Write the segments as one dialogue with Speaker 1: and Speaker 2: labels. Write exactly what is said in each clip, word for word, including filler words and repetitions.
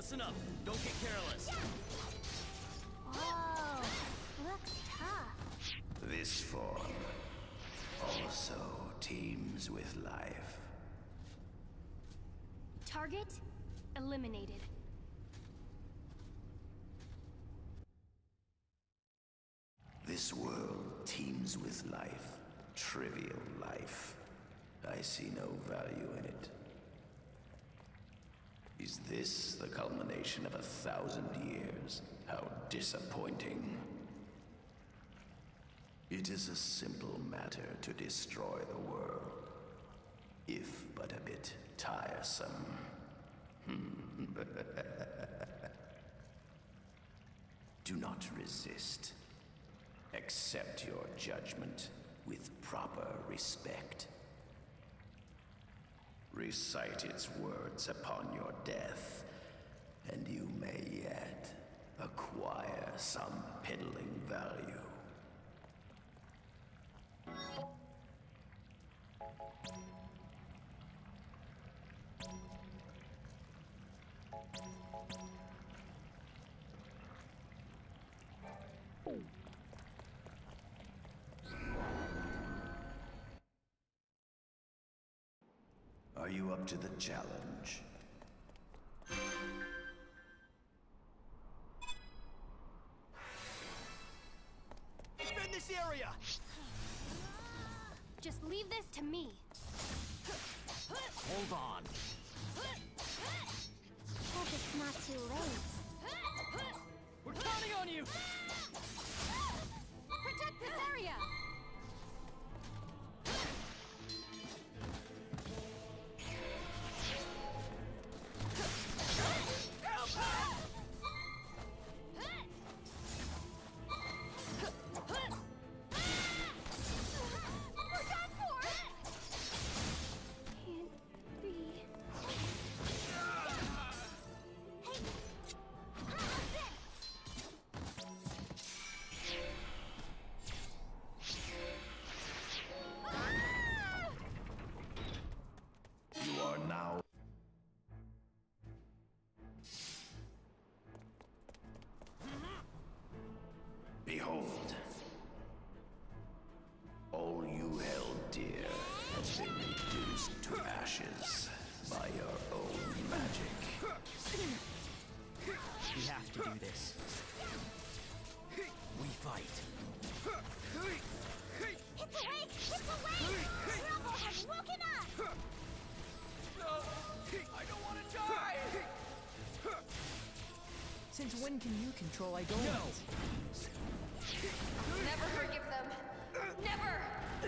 Speaker 1: Listen up. Don't get careless.
Speaker 2: Whoa, looks tough.
Speaker 3: This form also teems with life.
Speaker 2: Target eliminated.
Speaker 3: This world teems with life. Trivial life. I see no value in it. Is this the culmination of a thousand years? How disappointing. It is a simple matter to destroy the world, if but a bit tiresome. Do not resist. Accept your judgment with proper respect. Recite its words upon your death, and you may yet acquire some piddling value. Are you up to the challenge?
Speaker 1: Defend this area!
Speaker 2: Just leave this to me.
Speaker 1: Hold on.
Speaker 2: Hope it's not too late.
Speaker 1: We're counting on you!
Speaker 2: Protect this area!
Speaker 3: Behold, all you held dear has been reduced to ashes by your own magic.
Speaker 1: We have to do this. We fight.
Speaker 2: It's awake! It's awake! Trouble has woken up!
Speaker 1: No! I don't want to die!
Speaker 4: Since when can you control Idol?
Speaker 1: No!
Speaker 5: Never forgive them. Never!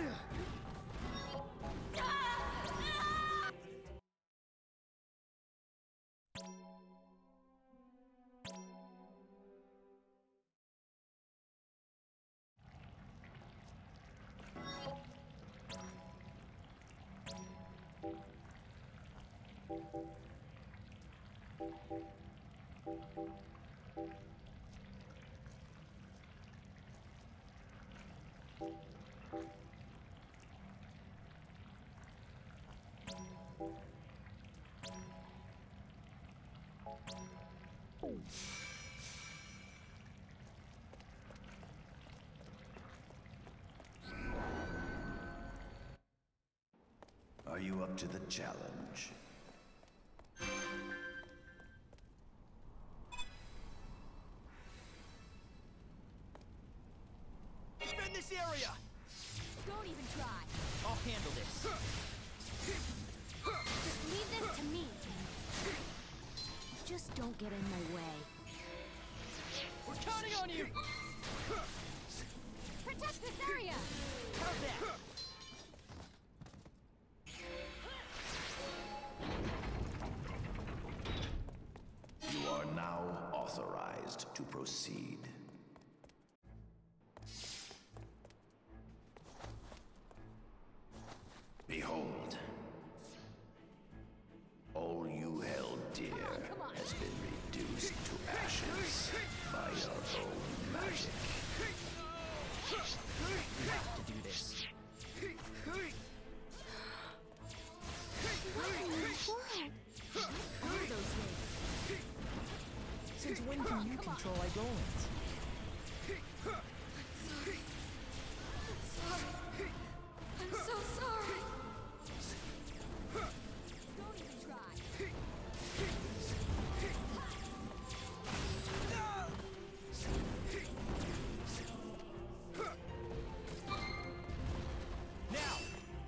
Speaker 3: Are you up to the challenge?
Speaker 1: Defend this area!
Speaker 2: Don't even try.
Speaker 1: I'll handle this.
Speaker 2: Just leave this to me. Just don't get in my way.
Speaker 1: We're counting on you!
Speaker 2: Protect this area!
Speaker 1: How's that?
Speaker 3: You are now authorized to proceed. Behold, all you held dear has been reduced to ashes by your own magic.
Speaker 1: We have to do this.
Speaker 2: What in the world? What are those things?
Speaker 4: Since when can you control Eidolons?
Speaker 5: Sorry. I'm so sorry.
Speaker 2: Don't even try.
Speaker 1: Now!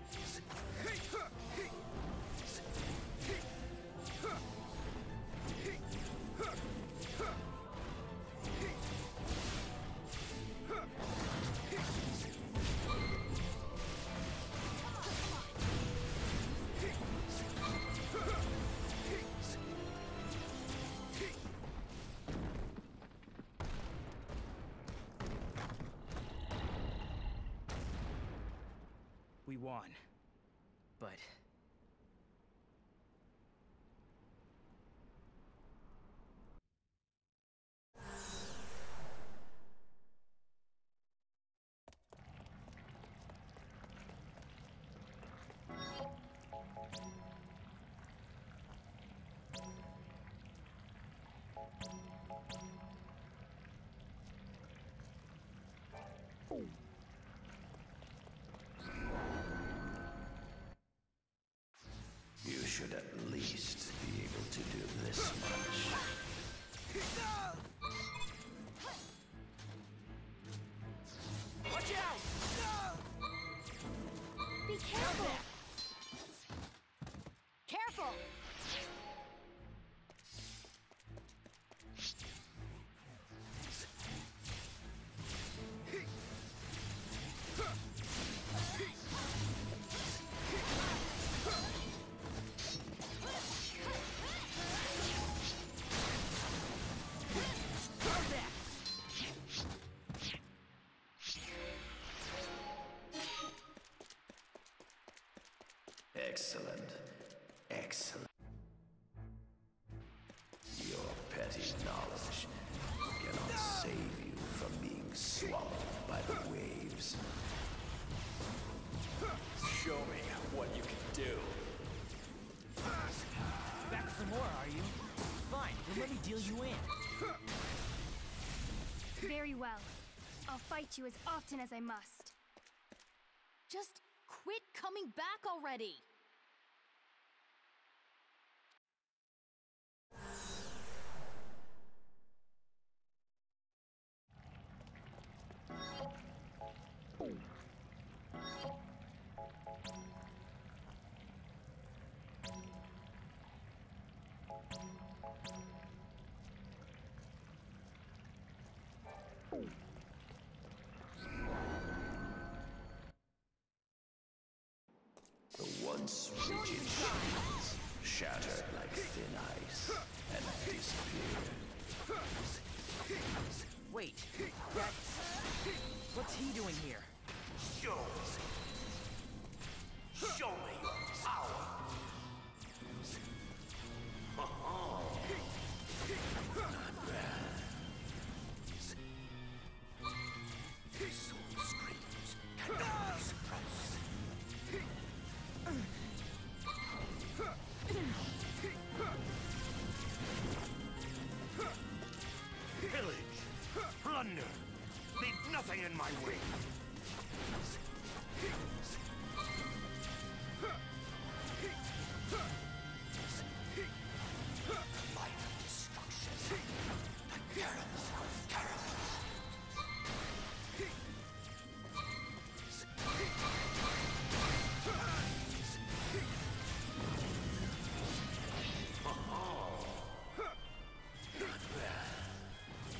Speaker 1: We won. But...
Speaker 3: You should at least be able to do this much.
Speaker 1: Watch out!
Speaker 2: Be careful. Careful.
Speaker 1: How's that?
Speaker 3: Excellent. Excellent. Your petty knowledge cannot save you from being swallowed by the waves.
Speaker 6: Show me what you can do.
Speaker 1: Back for more, are you? Fine, then let me deal you in.
Speaker 2: Very well. I'll fight you as often as I must.
Speaker 5: Just quit coming back already.
Speaker 3: The once rigid shields shattered like thin ice and disappeared.
Speaker 1: Wait, that's... What's he doing here?
Speaker 6: Show me. Show me your power. Soul screams cannot be suppressed. Pillage, plunder, leave nothing in my way. Light of destruction, the terrible, terrible.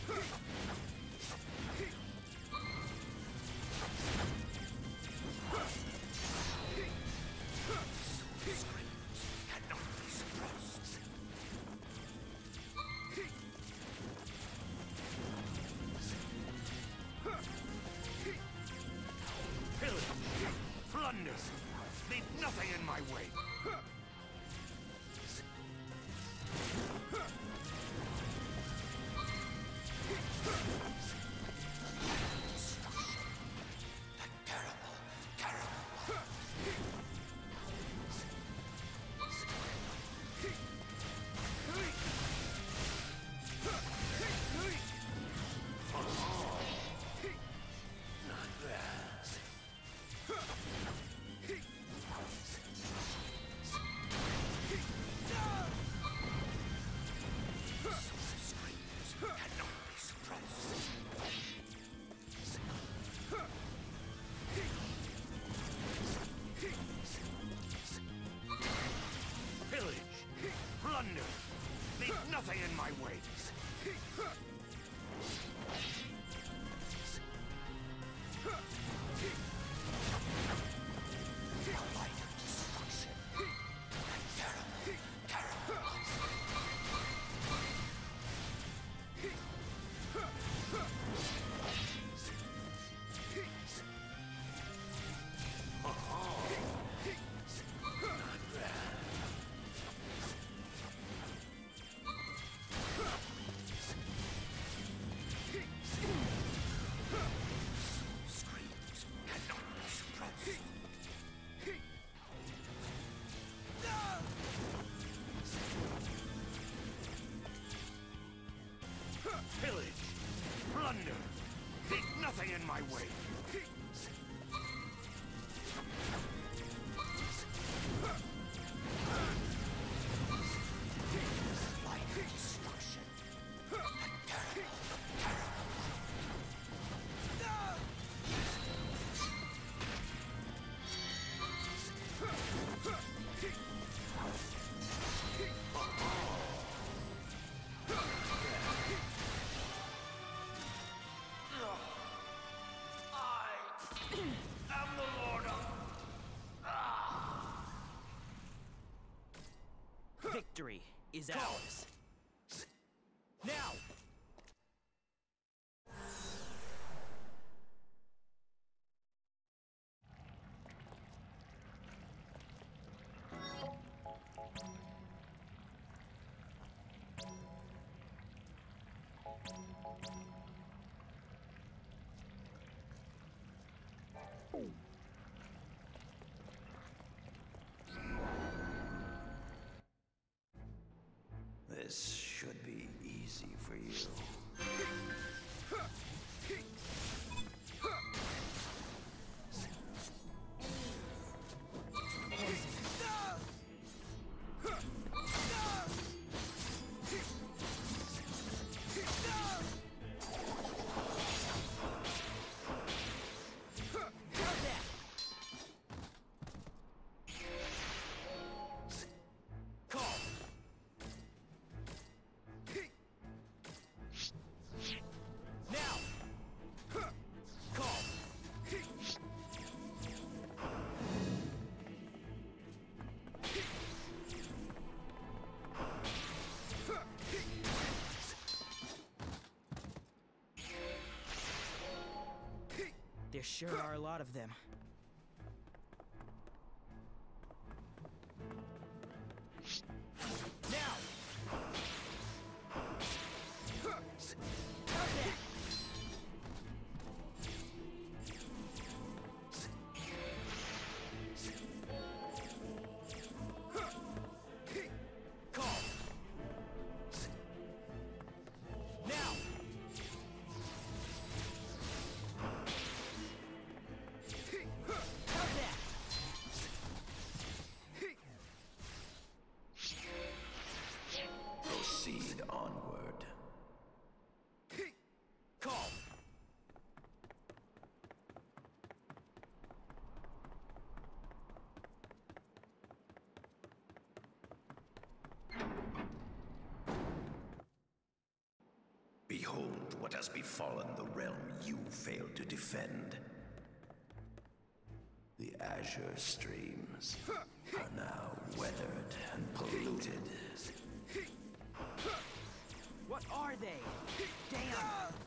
Speaker 6: Not bad. Plunder! Leave nothing in my wake! Pillage! Plunder! Leave nothing in my way! Light of destruction.
Speaker 1: Victory is ours. Now!
Speaker 3: This should be easy for you.
Speaker 1: There sure are a lot of them. Now! Call! Now!
Speaker 3: Proceed onward.
Speaker 1: Call!
Speaker 3: Behold what has befallen the realm you failed to defend. The azure streams are now weathered and polluted.
Speaker 1: What are they? Damn!